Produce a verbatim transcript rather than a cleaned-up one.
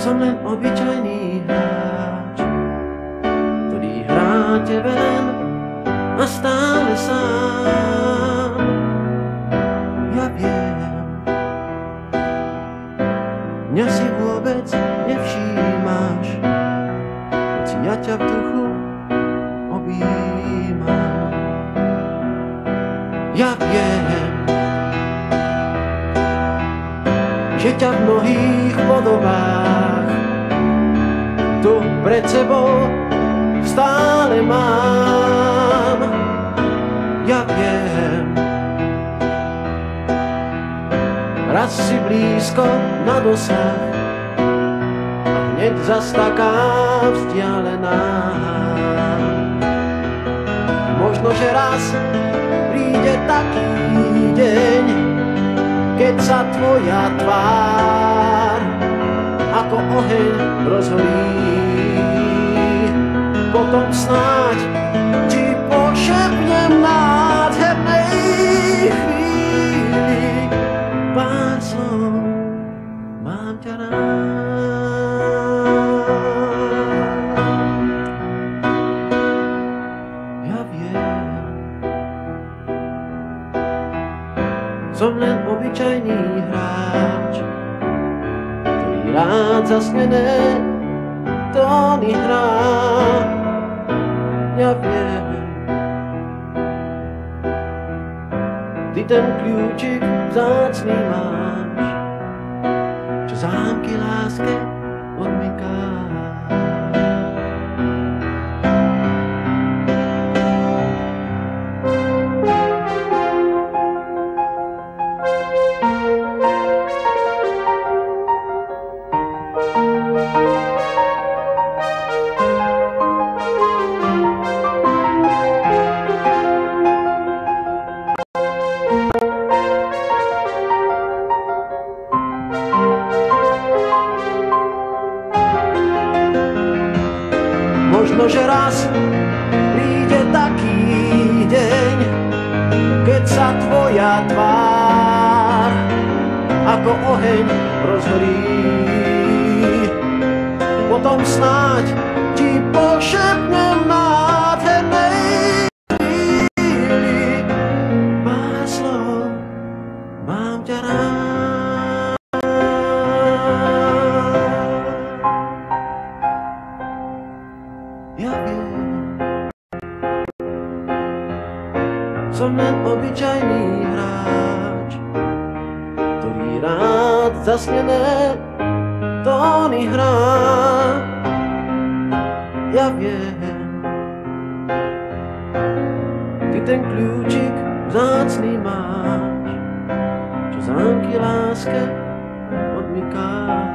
Som len obyčajný hráč, ktorý hráte ven a stále sám. Ja viem, mňa si vôbec nevšímaš, hoci ja ťa v duchu objímam. Ja viem, že ťa v mnohých podobách tu pred sebou stále mám. Ja viem, raz si blízko na dosah a hneď zas taká vzdialená. Možno, že raz príde taký deň, keď sa tvoja tvár ako oheň rozholí. Potom snáď ti pošepnem nádhernej chvíli pár slov, mám ťa rád. Ja viem, som len obyčajný hráč, ktorý rád zasnené tóny hrá. Ja viem, ty ten kľúčik vzácný máš, čo zámky láske odmyká. Možno, že raz príde taký deň, keď sa tvoja tvár ako oheň rozhorí. Potom snáď ti pošepnem nádhernej chvíli pár slov, mám ťa rád. Ja viem, som len obyčajný hráč, ktorý rád zasnené tóny hrá. Ja viem, ty ten kľúčik vzácný máš, čo zámky láske odmyká.